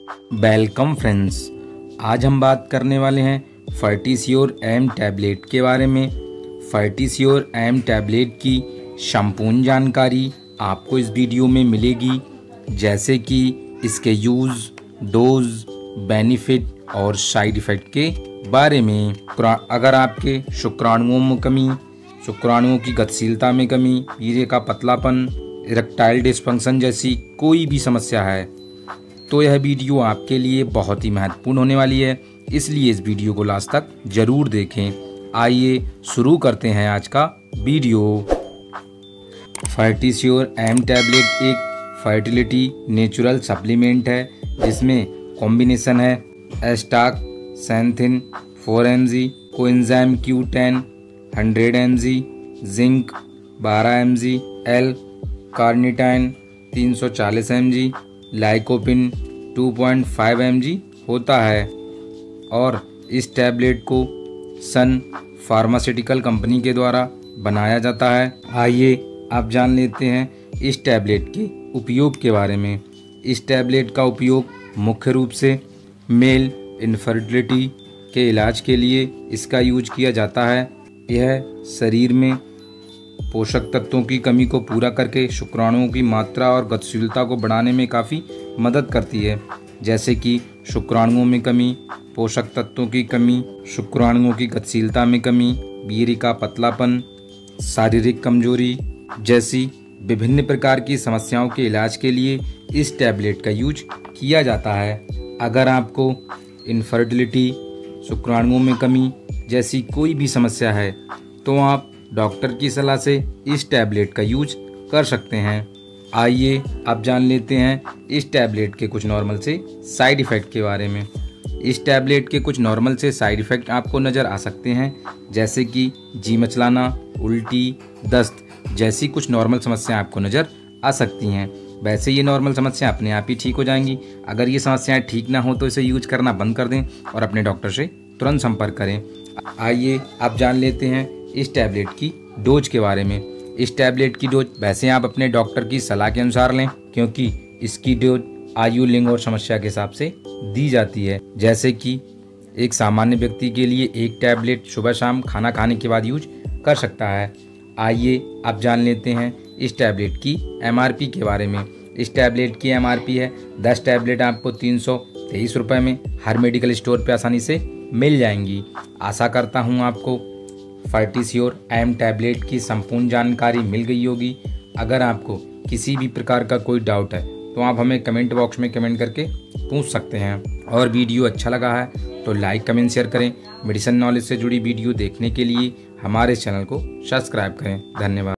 Welcome friends, आज हम बात करने वाले हैं फर्टिस्योर एम टैबलेट के बारे में। फर्टिस्योर एम टैबलेट की संपूर्ण जानकारी आपको इस वीडियो में मिलेगी, जैसे कि इसके यूज़, डोज, बेनिफिट और साइड इफ़ेक्ट के बारे में। अगर आपके शुक्राणुओं में कमी, शुक्राणुओं की गतिशीलता में कमी, वीर्य का पतलापन, इरेक्टाइल डिसफंक्शन जैसी कोई भी समस्या है तो यह वीडियो आपके लिए बहुत ही महत्वपूर्ण होने वाली है, इसलिए इस वीडियो को लास्ट तक जरूर देखें। आइए शुरू करते हैं आज का वीडियो। फर्टिस्योर एम टैबलेट एक फर्टिलिटी नेचुरल सप्लीमेंट है, जिसमें कॉम्बिनेशन है astaxanthin 4 mg, coenzyme Q10 100 mg, zinc 12 mg, L carnitine 340 mg, lycopene 2.5 mg होता है और इस टैबलेट को सन फार्मास्यूटिकल कंपनी के द्वारा बनाया जाता है। आइए आप जान लेते हैं इस टैबलेट के उपयोग के बारे में। इस टैबलेट का उपयोग मुख्य रूप से मेल इनफर्टिलिटी के इलाज के लिए इसका यूज किया जाता है। यह शरीर में पोषक तत्वों की कमी को पूरा करके शुक्राणुओं की मात्रा और गतिशीलता को बढ़ाने में काफ़ी मदद करती है, जैसे कि शुक्राणुओं में कमी, पोषक तत्वों की कमी, शुक्राणुओं की गतिशीलता में कमी, वीर्य का पतलापन, शारीरिक कमजोरी जैसी विभिन्न प्रकार की समस्याओं के इलाज के लिए इस टैबलेट का यूज किया जाता है। अगर आपको इनफर्टिलिटी, शुक्राणुओं में कमी जैसी कोई भी समस्या है तो आप डॉक्टर की सलाह से इस टैबलेट का यूज कर सकते हैं। आइए आप जान लेते हैं इस टैबलेट के कुछ नॉर्मल से साइड इफ़ेक्ट के बारे में। इस टैबलेट के कुछ नॉर्मल से साइड इफ़ेक्ट आपको नज़र आ सकते हैं, जैसे कि जी मचलाना, उल्टी, दस्त जैसी कुछ नॉर्मल समस्याएं आपको नज़र आ सकती हैं। वैसे ये नॉर्मल समस्याएं अपने आप ही ठीक हो जाएंगी। अगर ये समस्याएं ठीक ना हो तो इसे यूज करना बंद कर दें और अपने डॉक्टर से तुरंत संपर्क करें। आइए आप जान लेते हैं इस टैबलेट की डोज के बारे में। इस टैबलेट की डोज वैसे आप अपने डॉक्टर की सलाह के अनुसार लें, क्योंकि इसकी डोज आयु, लिंग और समस्या के हिसाब से दी जाती है। जैसे कि एक सामान्य व्यक्ति के लिए एक टैबलेट सुबह शाम खाना खाने के बाद यूज कर सकता है। आइए आप जान लेते हैं इस टैबलेट की MRP के बारे में। इस टैबलेट की MRP है 10 टैबलेट आपको 323 रुपये में हर मेडिकल स्टोर पर आसानी से मिल जाएंगी। आशा करता हूँ आपको फर्टिस्योर एम टैबलेट की संपूर्ण जानकारी मिल गई होगी। अगर आपको किसी भी प्रकार का कोई डाउट है तो आप हमें कमेंट बॉक्स में कमेंट करके पूछ सकते हैं। और वीडियो अच्छा लगा है तो लाइक, कमेंट, शेयर करें। मेडिसिन नॉलेज से जुड़ी वीडियो देखने के लिए हमारे चैनल को सब्सक्राइब करें। धन्यवाद।